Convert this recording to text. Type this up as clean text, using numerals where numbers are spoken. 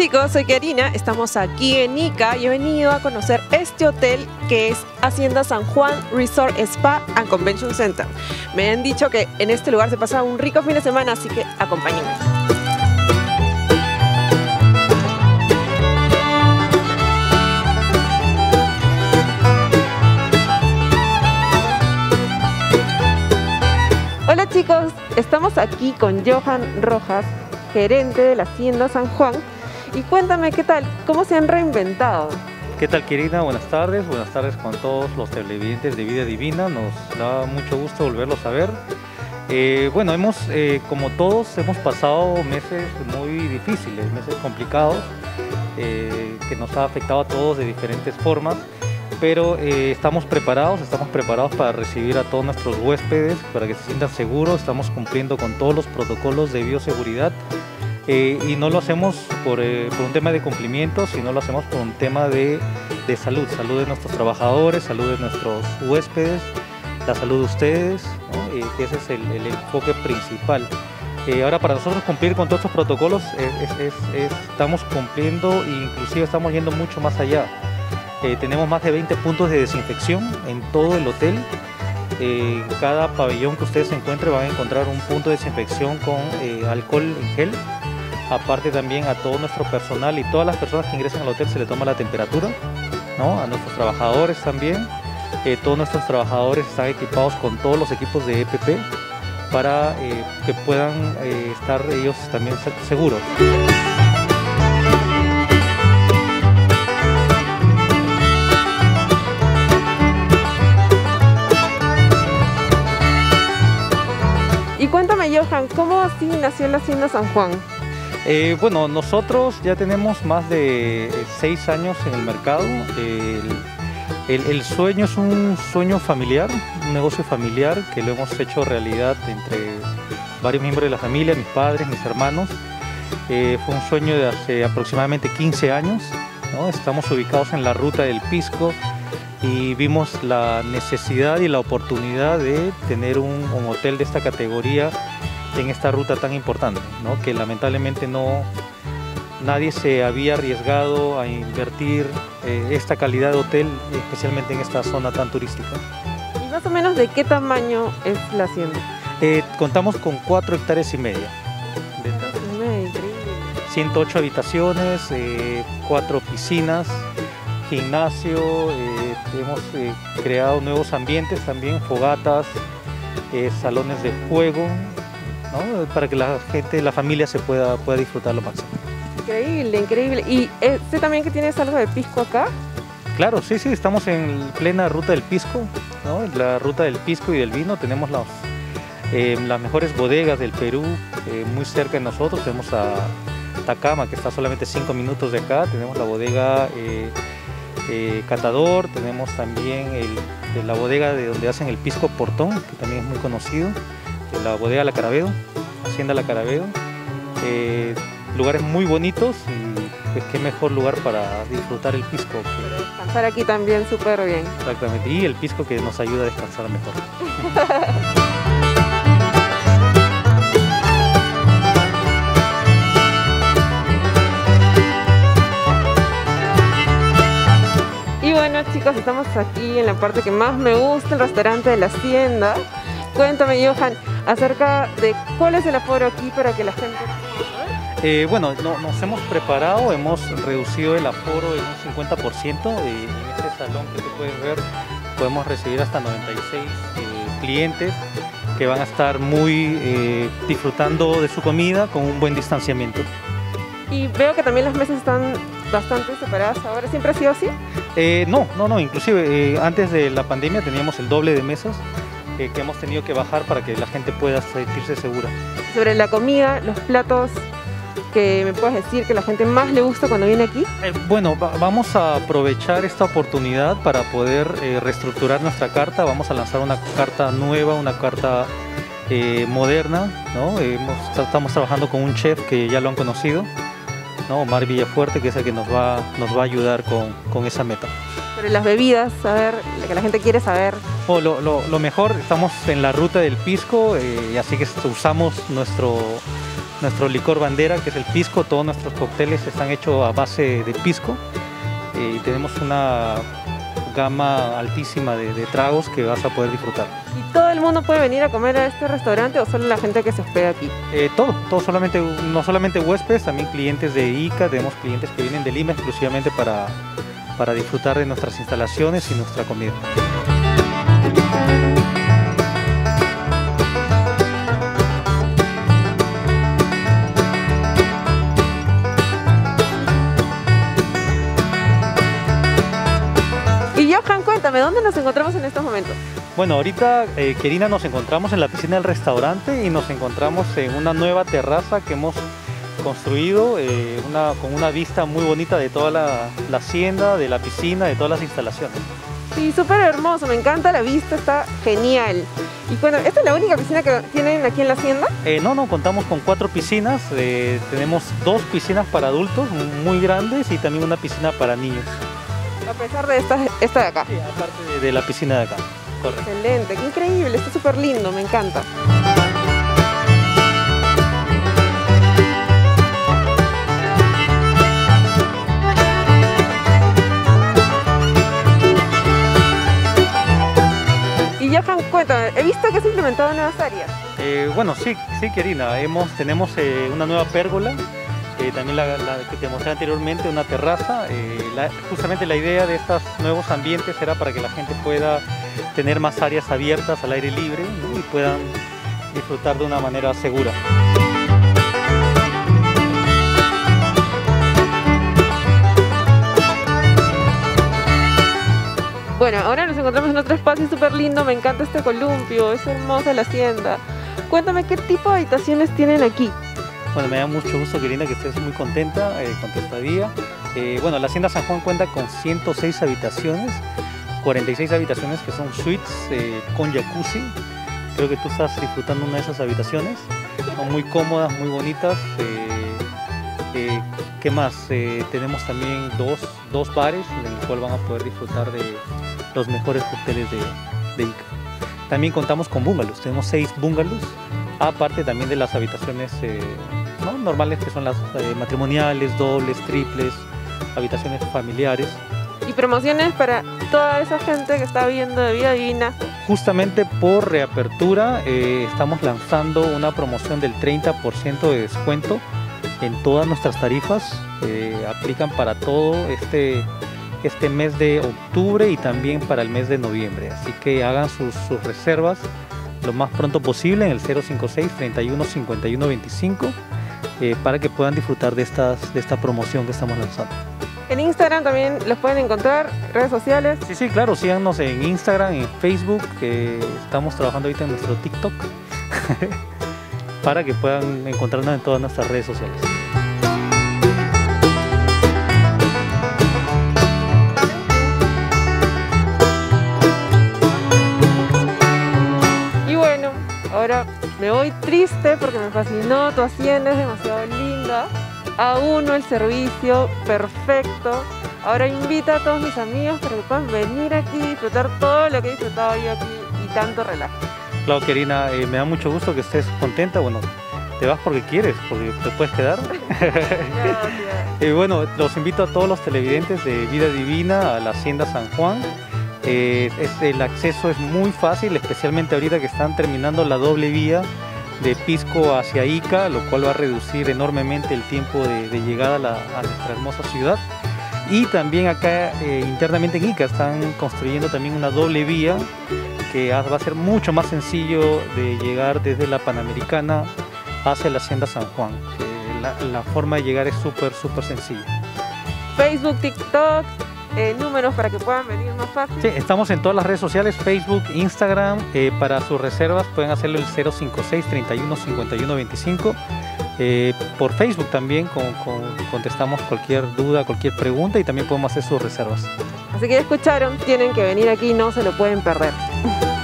chicos, soy Karina, estamos aquí en Ica y he venido a conocer este hotel que es Hacienda San Juan Resort Spa and Convention Center. Me han dicho que en este lugar se pasa un rico fin de semana, así que acompáñenme. Hola chicos, estamos aquí con Johan Rojas, gerente de la Hacienda San Juan. Y cuéntame, ¿qué tal? ¿Cómo se han reinventado? ¿Qué tal, Karina? Buenas tardes con todos los televidentes de Vida Divina. Nos da mucho gusto volverlos a ver. Bueno, como todos, hemos pasado meses muy difíciles, meses complicados, que nos ha afectado a todos de diferentes formas. Pero estamos preparados para recibir a todos nuestros huéspedes, para que se sientan seguros. Estamos cumpliendo con todos los protocolos de bioseguridad y no lo hacemos por un tema de cumplimiento, sino lo hacemos por un tema de salud de nuestros trabajadores, salud de nuestros huéspedes, la salud de ustedes, ¿no? Que ese es el enfoque principal. Ahora, para nosotros cumplir con todos estos protocolos, estamos cumpliendo e inclusive estamos yendo mucho más allá. Tenemos más de 20 puntos de desinfección en todo el hotel. En cada pabellón que ustedes se encuentren van a encontrar un punto de desinfección con alcohol en gel. Aparte, también a todo nuestro personal y todas las personas que ingresan al hotel se le toma la temperatura, ¿no? A nuestros trabajadores también. Todos nuestros trabajadores están equipados con todos los equipos de EPP para que puedan estar ellos también seguros. Y cuéntame, Johan, ¿cómo así nació la Hacienda San Juan? Bueno, nosotros ya tenemos más de 6 años en el mercado. El sueño es un sueño familiar, un negocio familiar que lo hemos hecho realidad entre varios miembros de la familia, mis padres, mis hermanos. Fue un sueño de hace aproximadamente 15 años, ¿no? Estamos ubicados en la ruta del Pisco y vimos la necesidad y la oportunidad de tener un hotel de esta categoría en esta ruta tan importante, ¿no? Que lamentablemente nadie se había arriesgado a invertir esta calidad de hotel, especialmente en esta zona tan turística. ¿Y más o menos de qué tamaño es la hacienda? Contamos con 4,5 hectáreas. Increíble. 108 habitaciones, 4 piscinas, gimnasio, hemos creado nuevos ambientes también, fogatas, salones de juego, ¿no? Para que la gente, la familia se pueda disfrutar lo máximo. Increíble, increíble. ¿Y sé también que tienes algo de pisco acá? Claro, sí, estamos en plena ruta del pisco, ¿no? La ruta del pisco y del vino. Tenemos las mejores bodegas del Perú muy cerca de nosotros. Tenemos a Tacama, que está solamente 5 minutos de acá. Tenemos la bodega Catador, tenemos también la bodega de donde hacen el pisco Portón, que también es muy conocido, la bodega La Carabedo, Hacienda La Carabedo. Lugares muy bonitos y pues, qué mejor lugar para disfrutar el pisco. Para descansar aquí también súper bien. Exactamente, y el pisco que nos ayuda a descansar mejor. Y bueno chicos, estamos aquí en la parte que más me gusta, el restaurante de la Hacienda. Cuéntame, Johan, acerca de cuál es el aforo aquí para que la gente... Bueno, nos hemos preparado, hemos reducido el aforo en un 50%. En este salón que tú puedes ver podemos recibir hasta 96 clientes que van a estar muy disfrutando de su comida con un buen distanciamiento. Y veo que también las mesas están bastante separadas ahora. ¿Siempre ha sido así? No, inclusive antes de la pandemia teníamos el doble de mesas que hemos tenido que bajar para que la gente pueda sentirse segura. Sobre la comida, los platos que me puedas decir que la gente más le gusta cuando viene aquí. Bueno, vamos a aprovechar esta oportunidad para poder reestructurar nuestra carta. Vamos a lanzar una carta nueva, una carta moderna, ¿no? Estamos trabajando con un chef que ya lo han conocido, ¿no? Omar Villafuerte, que es el que nos va a ayudar con esa meta. Sobre las bebidas, a ver, lo que la gente quiere saber. Lo mejor, estamos en la ruta del pisco y así que usamos nuestro licor bandera, que es el pisco. Todos nuestros cócteles están hechos a base de pisco. Y tenemos una gama altísima de tragos que vas a poder disfrutar. ¿Y todo el mundo puede venir a comer a este restaurante o solo la gente que se hospeda aquí? Todo, no solamente huéspedes, también clientes de Ica. Tenemos clientes que vienen de Lima exclusivamente para disfrutar de nuestras instalaciones y nuestra comida. Y Johan, cuéntame, ¿dónde nos encontramos en estos momentos? Bueno, ahorita, Kerina, nos encontramos en la piscina del restaurante y nos encontramos en una nueva terraza que hemos construido con una vista muy bonita de toda la hacienda, de la piscina, de todas las instalaciones. Sí, súper hermoso, me encanta la vista, está genial. Y bueno, ¿esta es la única piscina que tienen aquí en la hacienda? No, contamos con 4 piscinas. Tenemos 2 piscinas para adultos muy grandes y también una piscina para niños. A pesar de esta de acá. Sí, aparte de la piscina de acá. Correcto. Excelente, qué increíble, está súper lindo, me encanta. Y Johan, cuéntame, he visto que has implementado nuevas áreas. Bueno, sí, Kerina, tenemos una nueva pérgola. También la que te mostré anteriormente, una terraza. Justamente la idea de estos nuevos ambientes era para que la gente pueda tener más áreas abiertas al aire libre, ¿no? Y puedan disfrutar de una manera segura. Bueno, ahora nos encontramos en otro espacio súper lindo, me encanta este columpio, es hermosa la hacienda. Cuéntame, ¿qué tipo de habitaciones tienen aquí? Bueno, me da mucho gusto, Kerina, que estés muy contenta con tu estadía. Bueno, la Hacienda San Juan cuenta con 106 habitaciones, 46 habitaciones que son suites con jacuzzi. Creo que tú estás disfrutando una de esas habitaciones. Son muy cómodas, muy bonitas. ¿Qué más? Tenemos también dos bares en el cual van a poder disfrutar de los mejores cócteles de Ica. También contamos con bungalows, tenemos 6 bungalows, aparte también de las habitaciones normales, que son las matrimoniales, dobles, triples, habitaciones familiares. ¿Y promociones para toda esa gente que está viendo de Vida Divina? Justamente por reapertura estamos lanzando una promoción del 30% de descuento en todas nuestras tarifas. Aplican para todo este mes de octubre y también para el mes de noviembre. Así que hagan sus reservas lo más pronto posible en el 056 31 51 25 para que puedan disfrutar de esta promoción que estamos lanzando. En Instagram también los pueden encontrar, redes sociales. Sí, claro, síganos en Instagram, en Facebook, estamos trabajando ahorita en nuestro TikTok para que puedan encontrarnos en todas nuestras redes sociales. Y bueno, ahora me voy triste porque me fascinó, tu hacienda es demasiado linda. A1 el servicio, perfecto. Ahora invita a todos mis amigos para que puedan venir aquí y disfrutar todo lo que he disfrutado yo aquí y tanto relajo. Claro, Kerina, me da mucho gusto que estés contenta. Bueno, te vas porque quieres, porque te puedes quedar. Gracias. Bueno, los invito a todos los televidentes de Vida Divina a la Hacienda San Juan. El acceso es muy fácil, especialmente ahorita que están terminando la doble vía de Pisco hacia Ica, lo cual va a reducir enormemente el tiempo de llegada a nuestra hermosa ciudad. Y también acá internamente en Ica están construyendo también una doble vía que va a ser mucho más sencillo de llegar desde la Panamericana hacia la Hacienda San Juan. La forma de llegar es súper sencilla. Facebook, TikTok, números para que puedan venir más fácil. Sí, estamos en todas las redes sociales, Facebook, Instagram. Para sus reservas pueden hacerlo el 056 31 51 25. Por Facebook también contestamos cualquier duda, cualquier pregunta y también podemos hacer sus reservas. Así que ya escucharon, tienen que venir aquí, no se lo pueden perder.